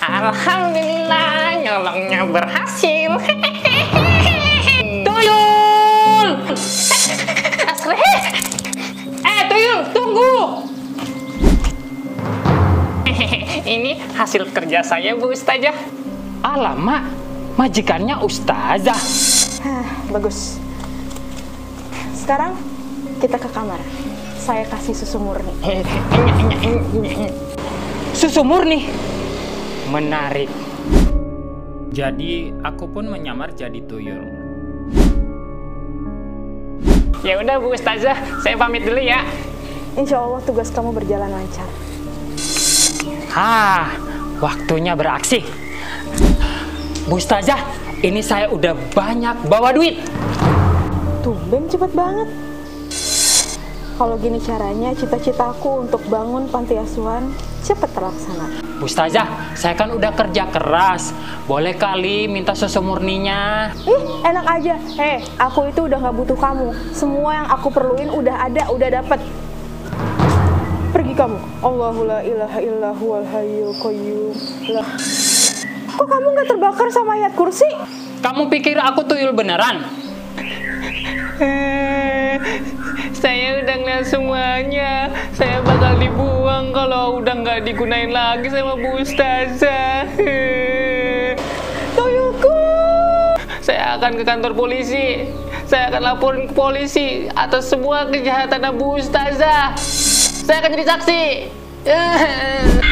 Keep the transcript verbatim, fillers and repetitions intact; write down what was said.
Alhamdulillah, nyolongnya berhasil. Tuyul! Eh, Tuyul, tunggu! Ini hasil kerja saya, Bu Ustazah. Alamak, majikannya Ustazah. Hah, bagus. Sekarang kita ke kamar. Saya kasih susu murni. Susu murni? Menarik. Jadi aku pun menyamar jadi tuyul. Ya udah Bu Ustazah, saya pamit dulu ya. Insya Allah tugas kamu berjalan lancar. Hah, waktunya beraksi. Bu Ustazah, ini saya udah banyak bawa duit. Tumben cepet banget. Kalau gini caranya, cita-citaku untuk bangun panti asuhan cepet terlaksana. Bu Ustazah, saya kan udah kerja keras. Boleh kali minta susu murninya. Ih, enak aja. Hei, aku itu udah gak butuh kamu. Semua yang aku perluin udah ada, udah dapet. Pergi kamu. Allahu la ilaha illa huwal hayyul qayyum. Lah. Kok kamu gak terbakar sama ayat kursi? Kamu pikir aku tuyul beneran? Saya udah ngeliat semuanya. Saya bakal dibuang kalau udah nggak digunain lagi sama Bu Ustazah. Tuyulku. Saya akan ke kantor polisi. Saya akan laporin ke polisi atas semua kejahatan Bu Ustazah. Saya akan jadi saksi.